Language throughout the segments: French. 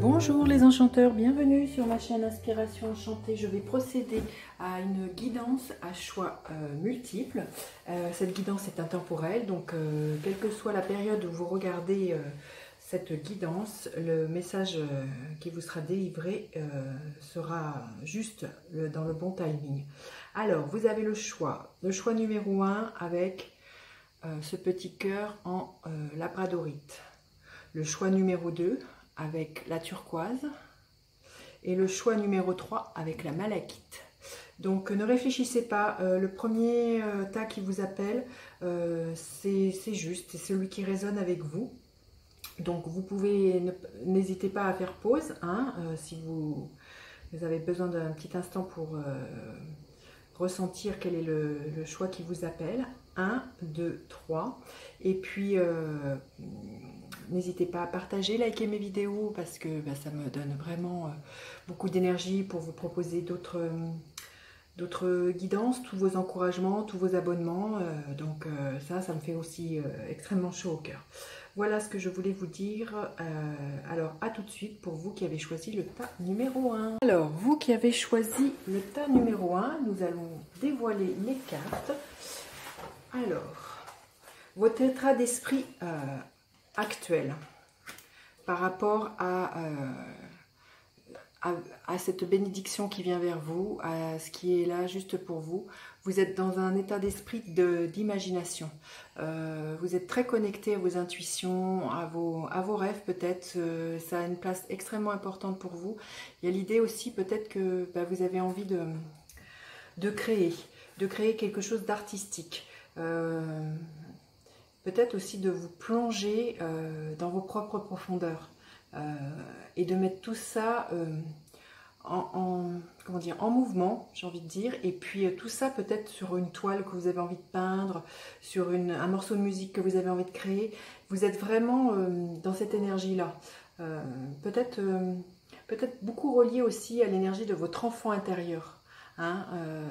Bonjour les enchanteurs, bienvenue sur ma chaîne Inspiration Enchantée. Je vais procéder à une guidance à choix multiples. Cette guidance est intemporelle, donc quelle que soit la période où vous regardez cette guidance, le message qui vous sera délivré sera juste dans le bon timing. Alors, vous avez le choix numéro 1 avec ce petit cœur en labradorite. Le choix numéro 2 avec la turquoise et le choix numéro 3 avec la malachite. Donc ne réfléchissez pas, le premier tas qui vous appelle, c'est juste, c'est celui qui résonne avec vous. Donc vous pouvez, n'hésitez pas à faire pause, hein, si vous avez besoin d'un petit instant pour ressentir quel est le choix qui vous appelle. 1, 2, 3. Et puis, n'hésitez pas à partager, liker mes vidéos parce que ça me donne vraiment beaucoup d'énergie pour vous proposer d'autres guidances, tous vos encouragements, tous vos abonnements. Donc ça me fait aussi extrêmement chaud au cœur. Voilà ce que je voulais vous dire. Alors, à tout de suite pour vous qui avez choisi le tas numéro 1. Alors, vous qui avez choisi le tas numéro 1, nous allons dévoiler les cartes. Alors, votre état d'esprit actuel par rapport à cette bénédiction qui vient vers vous, à ce qui est là juste pour vous. Vous êtes dans un état d'esprit d'imagination. Vous êtes très connecté à vos intuitions, à vos rêves peut-être. Ça a une place extrêmement importante pour vous. Il y a l'idée aussi peut-être que vous avez envie de créer quelque chose d'artistique. Peut-être aussi de vous plonger dans vos propres profondeurs et de mettre tout ça comment dire, en mouvement, j'ai envie de dire, et puis tout ça peut-être sur une toile que vous avez envie de peindre, sur un morceau de musique que vous avez envie de créer. Vous êtes vraiment dans cette énergie-là. Peut-être beaucoup relié aussi à l'énergie de votre enfant intérieur. Hein,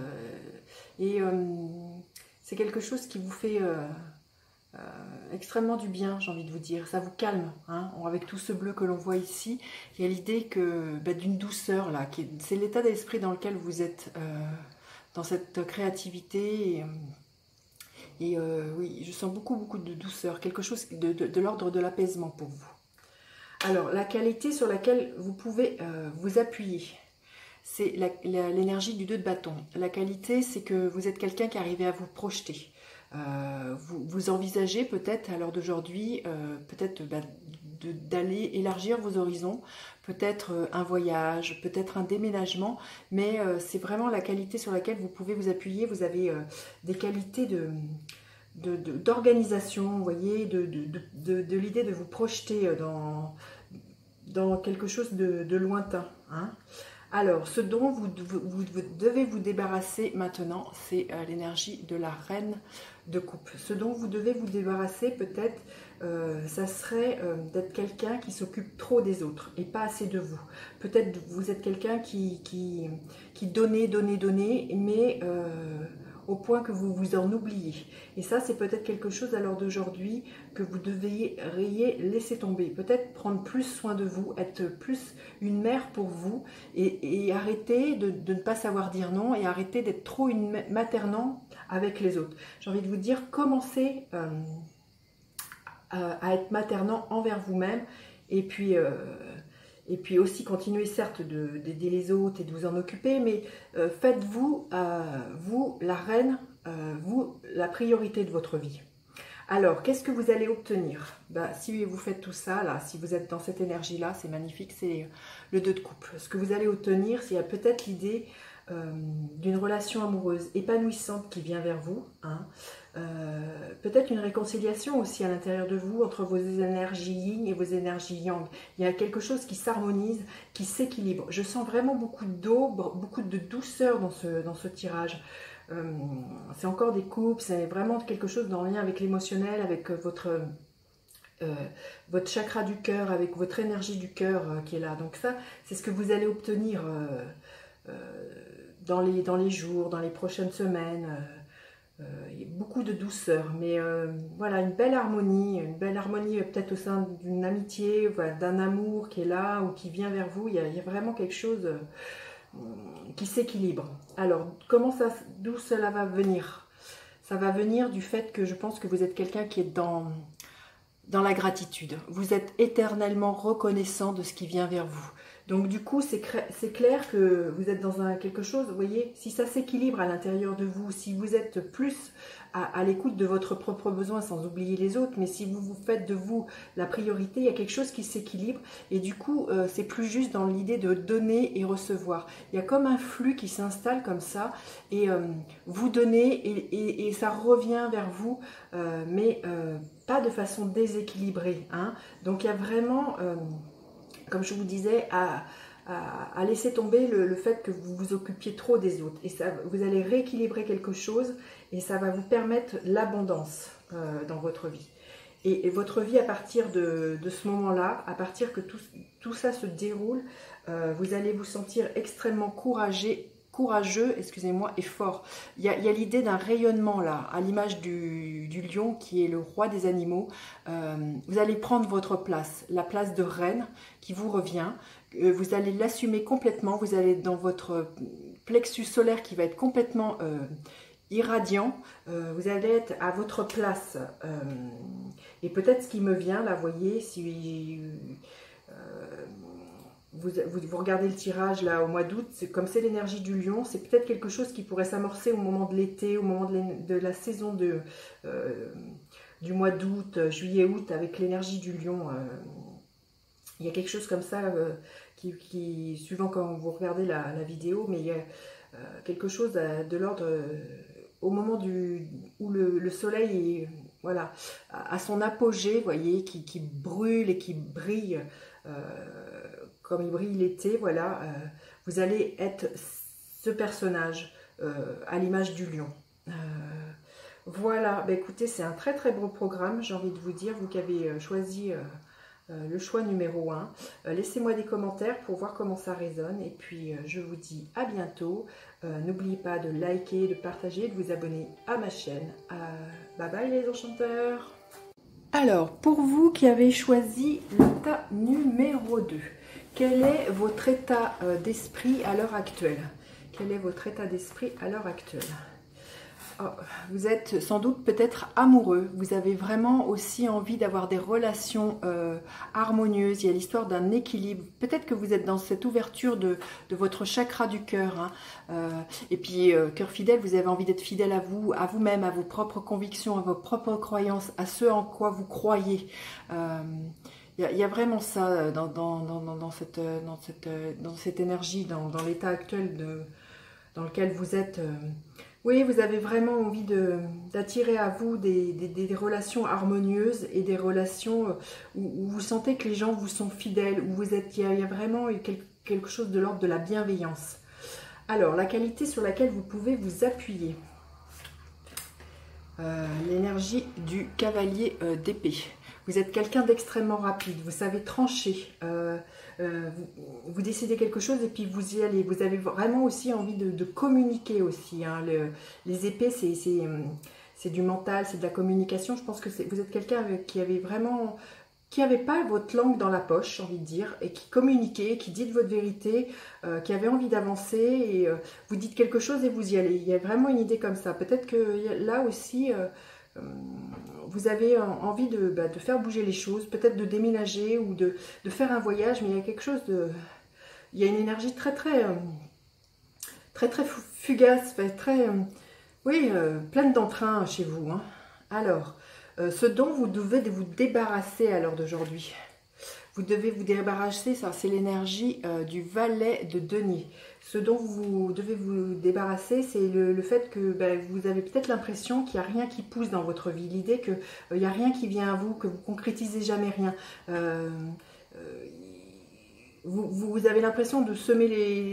c'est quelque chose qui vous fait extrêmement du bien, j'ai envie de vous dire. Ça vous calme, hein, avec tout ce bleu que l'on voit ici. Il y a l'idée que d'une douceur là, c'est l'état d'esprit dans lequel vous êtes, dans cette créativité. Oui, je sens beaucoup de douceur, quelque chose de l'ordre de l'apaisement pour vous. Alors, la qualité sur laquelle vous pouvez vous appuyer, c'est l'énergie du 2 de bâton. La qualité, c'est que vous êtes quelqu'un qui arrive à vous projeter. Vous envisagez peut-être à l'heure d'aujourd'hui, peut-être d'aller élargir vos horizons, peut-être un voyage, peut-être un déménagement, mais c'est vraiment la qualité sur laquelle vous pouvez vous appuyer. Vous avez des qualités d'organisation, vous voyez, de l'idée de vous projeter dans quelque chose de lointain, hein. Alors, ce dont vous devez vous débarrasser maintenant, c'est l'énergie de la reine de coupe. Ce dont vous devez vous débarrasser, peut-être, ça serait d'être quelqu'un qui s'occupe trop des autres et pas assez de vous. Peut-être vous êtes quelqu'un qui donnait, mais au point que vous vous en oubliez. Et ça, c'est peut-être quelque chose à l'heure d'aujourd'hui que vous devriez laisser tomber. Peut-être prendre plus soin de vous, être plus une mère pour vous et arrêter de ne pas savoir dire non et arrêter d'être trop une maternant avec les autres. J'ai envie de vous dire, commencez à être maternant envers vous-même et puis aussi continuez certes d'aider les autres et de vous en occuper, mais faites-vous, vous, la reine, vous, la priorité de votre vie. Alors, qu'est-ce que vous allez obtenir? Si vous faites tout ça, là, si vous êtes dans cette énergie-là, c'est magnifique, c'est le 2 de coupe. Ce que vous allez obtenir, c'est peut-être l'idée d'une relation amoureuse épanouissante qui vient vers vous, hein. Peut-être une réconciliation aussi à l'intérieur de vous entre vos énergies yin et vos énergies yang. Il y a quelque chose qui s'harmonise, qui s'équilibre. Je sens vraiment beaucoup d'eau, beaucoup de douceur dans ce tirage. C'est encore des coupes, c'est vraiment quelque chose en lien avec l'émotionnel, avec votre chakra du cœur, avec votre énergie du cœur qui est là. Donc ça, c'est ce que vous allez obtenir dans les jours, dans les prochaines semaines. il y a beaucoup de douceur, mais voilà, une belle harmonie peut-être au sein d'une amitié, voilà, d'un amour qui est là ou qui vient vers vous. Il y a vraiment quelque chose qui s'équilibre. Alors, d'où cela va venir? Ça va venir du fait que je pense que vous êtes quelqu'un qui est dans la gratitude. Vous êtes éternellement reconnaissant de ce qui vient vers vous. Donc du coup, c'est clair que vous êtes dans quelque chose, vous voyez, si ça s'équilibre à l'intérieur de vous, si vous êtes plus à l'écoute de votre propre besoin sans oublier les autres, mais si vous faites de vous la priorité, il y a quelque chose qui s'équilibre et du coup, c'est plus juste dans l'idée de donner et recevoir. Il y a comme un flux qui s'installe comme ça et vous donnez et ça revient vers vous, mais pas de façon déséquilibrée, hein. Donc il y a vraiment... comme je vous disais, à laisser tomber le fait que vous vous occupiez trop des autres. Et ça, vous allez rééquilibrer quelque chose et ça va vous permettre l'abondance dans votre vie. Et votre vie, à partir de ce moment-là, à partir que tout ça se déroule, vous allez vous sentir extrêmement courageux, excusez-moi, et fort. Il y a l'idée d'un rayonnement là, à l'image du lion qui est le roi des animaux. Vous allez prendre votre place, la place de reine qui vous revient. Vous allez l'assumer complètement. Vous allez dans votre plexus solaire qui va être complètement irradiant. Vous allez être à votre place. Et peut-être ce qui me vient là, vous voyez, si... Vous regardez le tirage là au mois d'août, comme c'est l'énergie du lion, c'est peut-être quelque chose qui pourrait s'amorcer au moment de l'été, au moment de la saison du mois d'août, juillet-août, avec l'énergie du lion. Il y a quelque chose comme ça qui suivant quand vous regardez la vidéo, mais il y a quelque chose de l'ordre au moment où le soleil est voilà, à son apogée, vous voyez, qui brûle et qui brille. Comme il brille l'été, voilà, vous allez être ce personnage à l'image du lion. Voilà, bah, écoutez, c'est un très très beau programme, j'ai envie de vous dire, vous qui avez choisi le choix numéro 1. Laissez-moi des commentaires pour voir comment ça résonne et puis je vous dis à bientôt. N'oubliez pas de liker, de partager, de vous abonner à ma chaîne. Bye bye les enchanteurs. Alors, pour vous qui avez choisi l'état numéro 2, quel est votre état d'esprit à l'heure actuelle? Quel est votre état d'esprit à l'heure actuelle? Oh, vous êtes sans doute peut-être amoureux, vous avez vraiment aussi envie d'avoir des relations harmonieuses, il y a l'histoire d'un équilibre, peut-être que vous êtes dans cette ouverture de votre chakra du cœur, hein. Et puis cœur fidèle, vous avez envie d'être fidèle à vous-même, à vos propres convictions, à vos propres croyances, à ce en quoi vous croyez. Il y a vraiment ça dans cette énergie, dans l'état actuel dans lequel vous êtes. Oui, vous avez vraiment envie d'attirer à vous des relations harmonieuses et des relations où vous sentez que les gens vous sont fidèles, où il y a vraiment quelque chose de l'ordre de la bienveillance. Alors, la qualité sur laquelle vous pouvez vous appuyer. L'énergie du cavalier d'épée. Vous êtes quelqu'un d'extrêmement rapide, vous savez trancher, vous décidez quelque chose et puis vous y allez. Vous avez vraiment aussi envie de communiquer aussi, hein. Les épées, c'est du mental, c'est de la communication. Je pense que vous êtes quelqu'un qui n'avait pas votre langue dans la poche, j'ai envie de dire, et qui communiquait, qui dit votre vérité, qui avait envie d'avancer, et vous dites quelque chose et vous y allez. Il y a vraiment une idée comme ça. Peut-être que là aussi... vous avez envie de faire bouger les choses, peut-être de déménager ou de faire un voyage, mais il y a quelque chose de... Il y a une énergie très fugace, très... oui, pleine d'entrain chez vous, hein. Alors, ce dont vous devez vous débarrasser à l'heure d'aujourd'hui. Vous devez vous débarrasser, ça c'est l'énergie du valet de denier. Ce dont vous devez vous débarrasser, c'est le fait que vous avez peut-être l'impression qu'il n'y a rien qui pousse dans votre vie. L'idée qu'il n'y a rien qui vient à vous, que vous ne concrétisez jamais rien. Vous avez l'impression de semer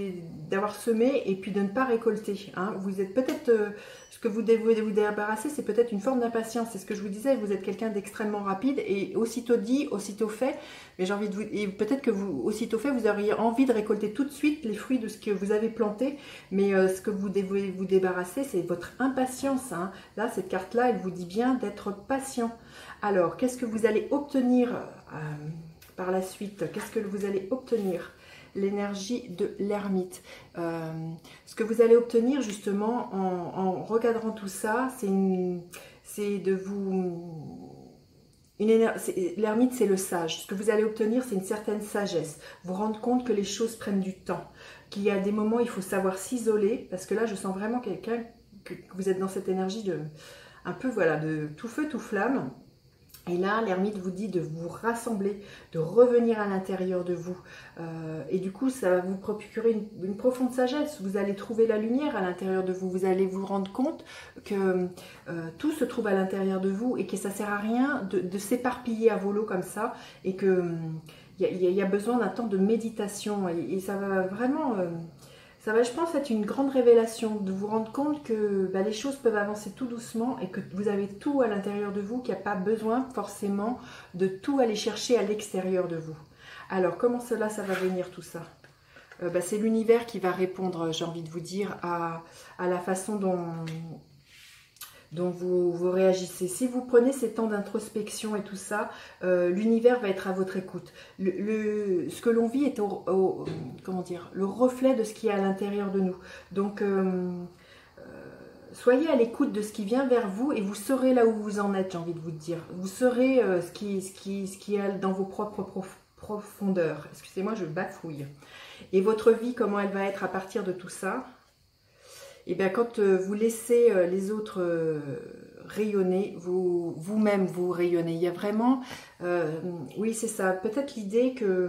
d'avoir semé et puis de ne pas récolter. Hein. Vous êtes peut-être, ce que vous devez vous débarrasser, c'est peut-être une forme d'impatience. C'est ce que je vous disais, vous êtes quelqu'un d'extrêmement rapide et aussitôt dit, aussitôt fait. Mais j'ai envie de vous, et peut-être que vous, aussitôt fait, vous auriez envie de récolter tout de suite les fruits de ce que vous avez planté. Mais ce que vous devez vous débarrasser, c'est votre impatience. Hein. Là, cette carte-là, elle vous dit bien d'être patient. Alors, qu'est-ce que vous allez obtenir par la suite? Qu'est-ce que vous allez obtenir? L'énergie de l'ermite. Ce que vous allez obtenir justement en recadrant tout ça, c'est de vous... L'ermite, c'est le sage. Ce que vous allez obtenir, c'est une certaine sagesse. Vous rendre compte que les choses prennent du temps. Qu'il y a des moments où il faut savoir s'isoler. Parce que là, je sens vraiment quelqu'un, que vous êtes dans cette énergie de... Un peu, voilà, de tout feu, tout flamme. Et là, l'ermite vous dit de vous rassembler, de revenir à l'intérieur de vous. Et du coup, ça va vous procurer une profonde sagesse. Vous allez trouver la lumière à l'intérieur de vous. Vous allez vous rendre compte que tout se trouve à l'intérieur de vous et que ça ne sert à rien de s'éparpiller à volo comme ça. Et qu'il y a besoin d'un temps de méditation. Et ça va vraiment... ça va, je pense, être une grande révélation de vous rendre compte que les choses peuvent avancer tout doucement et que vous avez tout à l'intérieur de vous, qu'il n'y a pas besoin forcément de tout aller chercher à l'extérieur de vous. Alors, comment cela, ça va venir tout ça? C'est l'univers qui va répondre, j'ai envie de vous dire, à la façon dont vous réagissez. Si vous prenez ces temps d'introspection et tout ça, l'univers va être à votre écoute. Ce que l'on vit est comment dire, le reflet de ce qui est à l'intérieur de nous. Donc, soyez à l'écoute de ce qui vient vers vous et vous saurez là où vous en êtes, j'ai envie de vous dire. Vous saurez ce qui est dans vos propres profondeurs. Excusez-moi, je bafouille. Et votre vie, comment elle va être à partir de tout ça? Et bien, quand vous laissez les autres rayonner, vous-même vous rayonnez. Il y a vraiment, oui c'est ça, peut-être l'idée que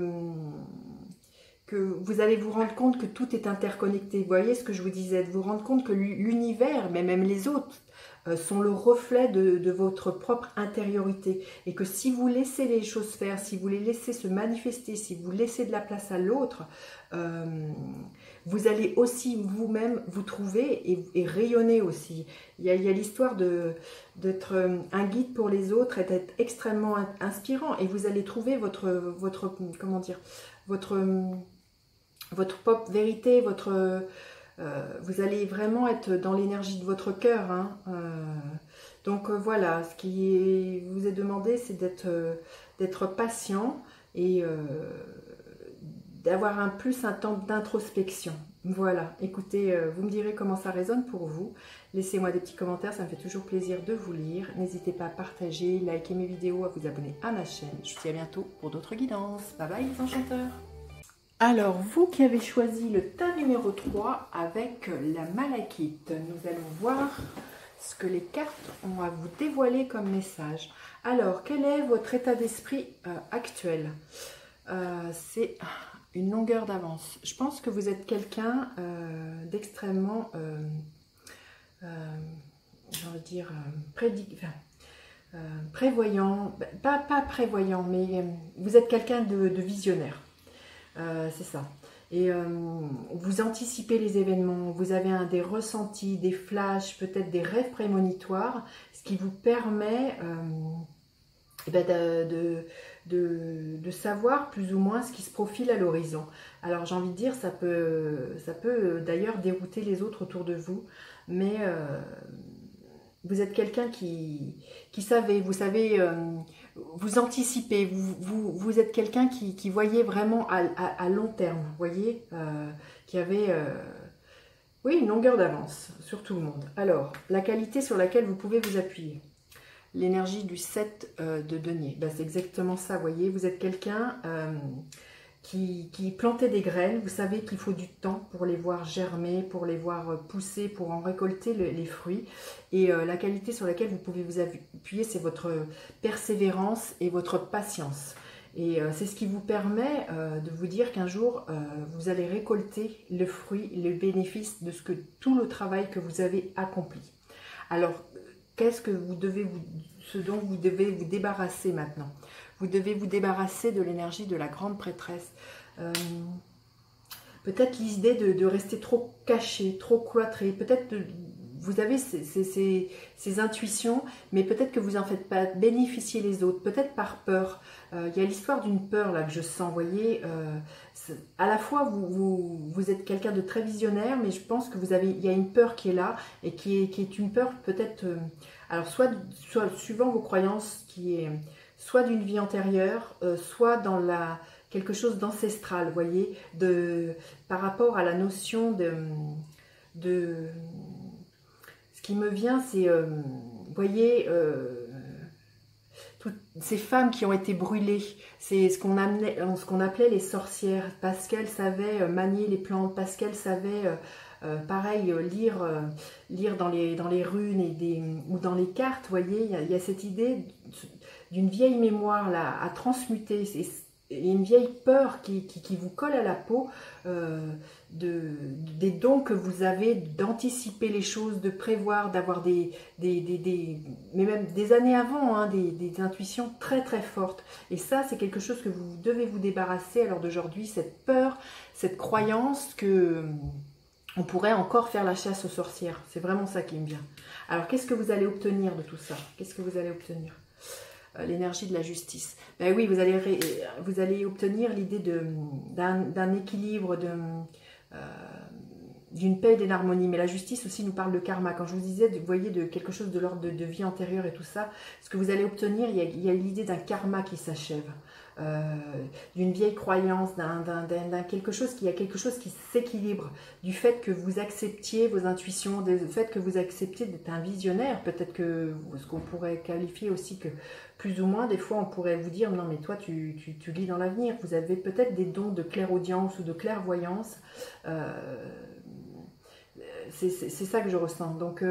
vous allez vous rendre compte que tout est interconnecté. Vous voyez ce que je vous disais, de vous rendre compte que l'univers, mais même les autres, sont le reflet de votre propre intériorité. Et que si vous laissez les choses faire, si vous les laissez se manifester, si vous laissez de la place à l'autre, vous allez aussi vous-même vous trouver et rayonner aussi. Il y a l'histoire d'être un guide pour les autres et d'être extrêmement inspirant. Et vous allez trouver votre comment dire, votre propre vérité, vous allez vraiment être dans l'énergie de votre cœur. Hein. Donc voilà, ce qui vous est demandé, c'est d'être patient et d'avoir un temps d'introspection. Voilà, écoutez, vous me direz comment ça résonne pour vous. Laissez-moi des petits commentaires, ça me fait toujours plaisir de vous lire. N'hésitez pas à partager, liker mes vidéos, à vous abonner à ma chaîne. Je vous dis à bientôt pour d'autres guidances. Bye bye les enchanteurs. Alors, vous qui avez choisi le tas numéro 3 avec la malachite, nous allons voir ce que les cartes ont à vous dévoiler comme message. Alors, quel est votre état d'esprit actuel? C'est une longueur d'avance. Je pense que vous êtes quelqu'un d'extrêmement, j'ai envie de dire, prévoyant, pas prévoyant, mais vous êtes quelqu'un de visionnaire. C'est ça. Et vous anticipez les événements, vous avez des ressentis, des flashs, peut-être des rêves prémonitoires, ce qui vous permet de savoir plus ou moins ce qui se profile à l'horizon. Alors j'ai envie de dire, ça peut d'ailleurs dérouter les autres autour de vous, mais vous êtes quelqu'un qui savait, vous savez, vous anticipez, vous êtes quelqu'un qui voyait vraiment à long terme, vous voyez, qui avait oui, une longueur d'avance sur tout le monde. Alors, la qualité sur laquelle vous pouvez vous appuyer. L'énergie du 7 de denier, ben, c'est exactement ça, vous voyez, vous êtes quelqu'un qui plantait des graines, vous savez qu'il faut du temps pour les voir germer, pour les voir pousser, pour en récolter les fruits. Et la qualité sur laquelle vous pouvez vous appuyer, c'est votre persévérance et votre patience. Et c'est ce qui vous permet de vous dire qu'un jour, vous allez récolter le fruit, le bénéfice de tout le travail que vous avez accompli. Alors, ce dont vous devez vous débarrasser maintenant? Vous devez vous débarrasser de l'énergie de la grande prêtresse. peut-être l'idée de rester trop caché, trop cloîtré, peut-être vous avez ces intuitions, mais peut-être que vous n'en faites pas bénéficier les autres, peut-être par peur. Il y a l'histoire d'une peur là que je sens, vous voyez, à la fois vous êtes quelqu'un de très visionnaire, mais je pense que il y a une peur qui est là, et qui est une peur peut-être, alors soit suivant vos croyances, qui est soit d'une vie antérieure, soit dans quelque chose d'ancestral, vous voyez, par rapport à la notion de ce qui me vient, c'est, vous voyez, toutes ces femmes qui ont été brûlées, c'est ce qu'on appelait les sorcières, parce qu'elles savaient manier les plantes, parce qu'elles savaient, pareil, lire dans les runes ou dans les cartes, vous voyez, il y a cette idée d'une vieille mémoire là, à transmuter, et une vieille peur qui vous colle à la peau, des dons que vous avez d'anticiper les choses, de prévoir, d'avoir mais même des années avant, hein, des intuitions très très fortes. Et ça, c'est quelque chose que vous devez vous débarrasser à l'heure d'aujourd'hui, cette peur, cette croyance que on pourrait encore faire la chasse aux sorcières. C'est vraiment ça qui me vient. Alors, qu'est-ce que vous allez obtenir de tout ça? Qu'est-ce que vous allez obtenir? L'énergie de la justice. Ben oui, vous allez obtenir l'idée d'un équilibre, d'une paix et d'une harmonie. Mais la justice aussi nous parle de karma. Quand je vous disais, vous voyez, de quelque chose de l'ordre de vie antérieure et tout ça, ce que vous allez obtenir, il y a l'idée d'un karma qui s'achève. D'une vieille croyance, quelque chose qui s'équilibre, du fait que vous acceptiez vos intuitions, du fait que vous acceptiez d'être un visionnaire, peut-être que ce qu'on pourrait qualifier aussi que plus ou moins, des fois on pourrait vous dire non mais toi tu lis dans l'avenir, vous avez peut-être des dons de clairaudience ou de clairvoyance, c'est ça que je ressens. Donc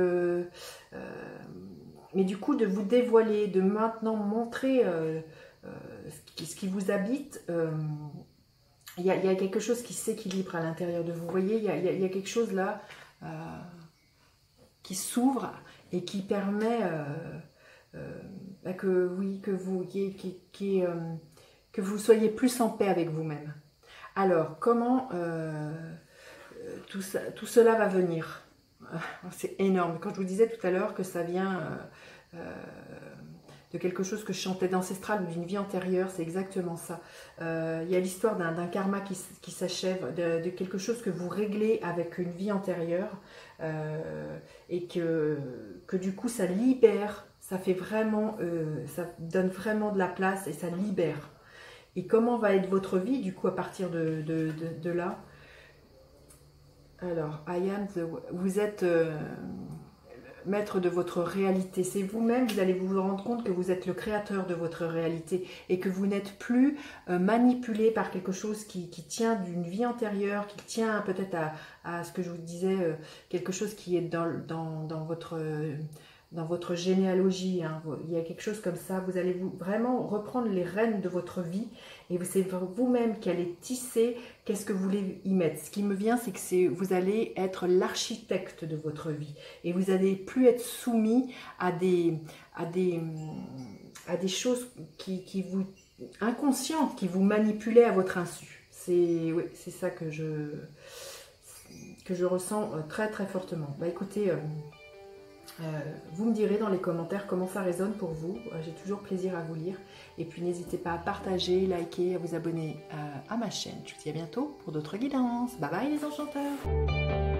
mais du coup de vous dévoiler, de maintenant montrer ce qui vous habite, il y a quelque chose qui s'équilibre à l'intérieur de vous. Vous voyez, il y a quelque chose là qui s'ouvre et qui permet que vous soyez plus en paix avec vous-même. Alors, comment tout cela va venir? C'est énorme. Quand je vous disais tout à l'heure que ça vient de quelque chose que je chantais d'ancestral ou d'une vie antérieure, c'est exactement ça. Il y a l'histoire d'un karma qui s'achève, de quelque chose que vous réglez avec une vie antérieure, et que du coup ça libère, ça fait vraiment, ça donne vraiment de la place et ça libère. Et comment va être votre vie du coup à partir de là? Alors, vous êtes maître de votre réalité, c'est vous-même, vous allez vous rendre compte que vous êtes le créateur de votre réalité et que vous n'êtes plus manipulé par quelque chose qui tient d'une vie antérieure, qui tient peut-être à ce que je vous disais, quelque chose qui est dans votre généalogie, hein. Il y a quelque chose comme ça, vous allez vraiment reprendre les rênes de votre vie et c'est vous-même qui allez tisser qu'est-ce que vous voulez y mettre. Ce qui me vient, c'est que vous allez être l'architecte de votre vie et vous n'allez plus être soumis à des choses inconscientes qui vous manipulaient à votre insu. C'est ça que je ressens très très fortement. Bah écoutez, vous me direz dans les commentaires comment ça résonne pour vous. J'ai toujours plaisir à vous lire. Et puis n'hésitez pas à partager, liker, à vous abonner à ma chaîne. Je vous dis à bientôt pour d'autres guidances. Bye bye les enchanteurs!